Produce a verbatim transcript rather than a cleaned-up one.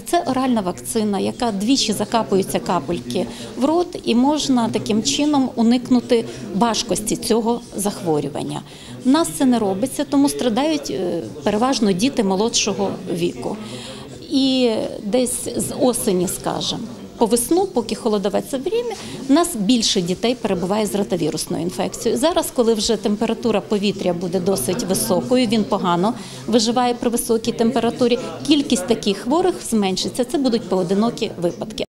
Це оральна вакцина, яка двічі закапуються капельки в рот, і можна таким чином уникнути важкості цього захворювання. У нас це не робиться, тому страдають переважно діти молодшого віку. І десь з осені, скажімо, по весну, поки холодовець время, у нас більше дітей перебуває з ротавірусною інфекцією. Зараз, коли вже температура повітря буде досить високою, він погано виживає при високій температурі, кількість таких хворих зменшиться. Це будуть поодинокі випадки.